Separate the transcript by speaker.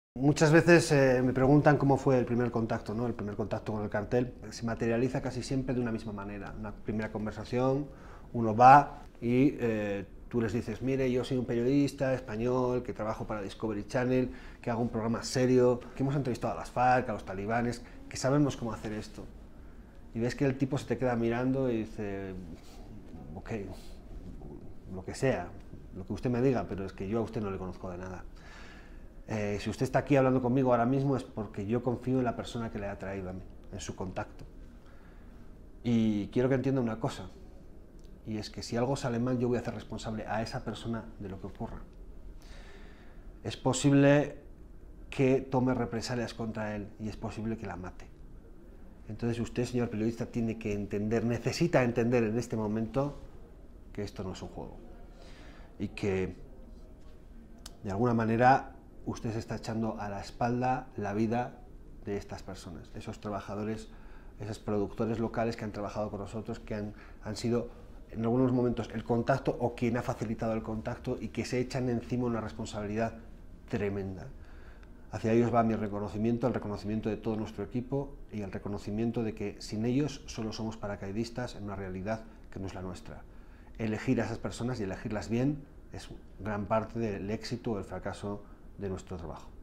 Speaker 1: Muchas veces me preguntan cómo fue el primer contacto, ¿no? El primer contacto con el cartel se materializa casi siempre de una misma manera. Una primera conversación, uno va y tú les dices, mire, yo soy un periodista español que trabajo para Discovery Channel, que hago un programa serio, que hemos entrevistado a las FARC, a los talibanes, que sabemos cómo hacer esto. Y ves que el tipo se te queda mirando y dice, ok, lo que sea, lo que usted me diga, pero es que yo a usted no le conozco de nada. Si usted está aquí hablando conmigo ahora mismo es porque yo confío en la persona que le ha traído a mí, en su contacto. Y quiero que entienda una cosa, y es que si algo sale mal yo voy a hacer responsable a esa persona de lo que ocurra. Es posible que tome represalias contra él y es posible que la mate. Entonces usted, señor periodista, tiene que entender, necesita entender en este momento que esto no es un juego y que de alguna manera usted se está echando a la espalda la vida de estas personas, esos trabajadores, esos productores locales que han trabajado con nosotros, que han sido en algunos momentos el contacto o quien ha facilitado el contacto y que se echan encima una responsabilidad tremenda. Hacia ellos va mi reconocimiento, el reconocimiento de todo nuestro equipo y el reconocimiento de que sin ellos solo somos paracaidistas en una realidad que no es la nuestra. Elegir a esas personas y elegirlas bien es gran parte del éxito o el fracaso de nuestro trabajo.